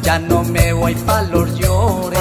Ya no me voy pa' los llores,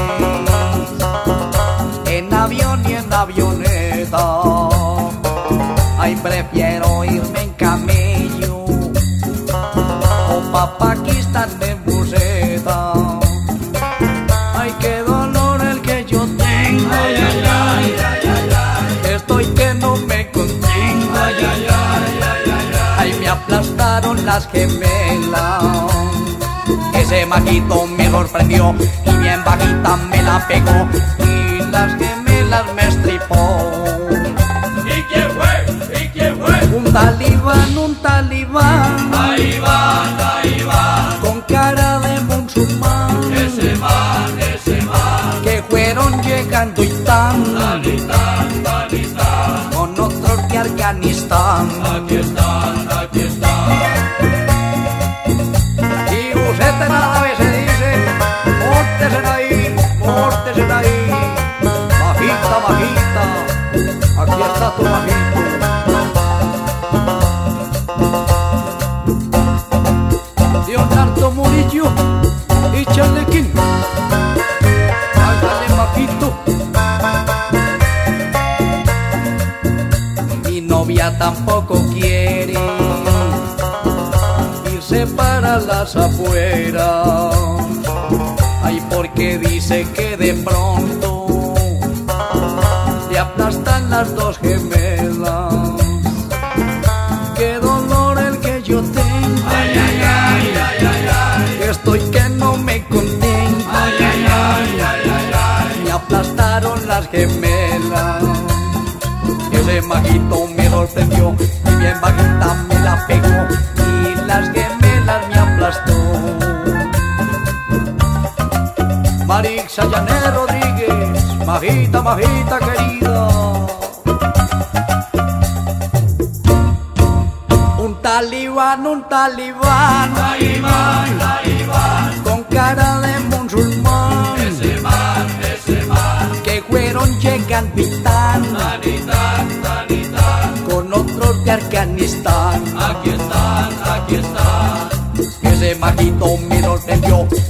en avión y en avioneta. Ay, prefiero irme en camello o pa' Pakistán en buseta. Ay, qué dolor el que yo tengo. Ay, ay, ay, ay, ay, ay. Estoy que no me contengo. Ay, ay, ay, ay, ay, ay. Ay, me aplastaron las gemelas. Ese maquito me sorprendió y bien bajita me la pegó y las gemelas me estripó. ¿Y quién fue? ¿Y quién fue? Un talibán, Ahí van, con cara de musulmán, ese man, que fueron llegando y tan, con otros de Afganistán. aquí están, aquí están. Y usted nada vez se dice, mórtesen ahí, bajita, bajita, aquí está tu bajito. Leonardo Murillo y Chalequín, hágale bajito. Mi novia tampoco quiere irse para las afueras. Ay, porque dice que de pronto le aplastan las dos gemelas. Qué dolor el que yo tengo. Ay, ay, ay, ay, ay, ay. Estoy que no me contengo. Ay, ay, ay, ay, ay, ay. Me aplastaron las gemelas. Ese majito me sorprendió y bien bajita me la pegó y las gemelas me aplastó. Marixa Janet Rodríguez, majita, majita querida. Un talibán, Ahí van, con cara de musulmán, ese man, que fueron llegando y tan, tanitán, con otros de Afganistán. aquí están, aquí están. Ese majito me sorprendió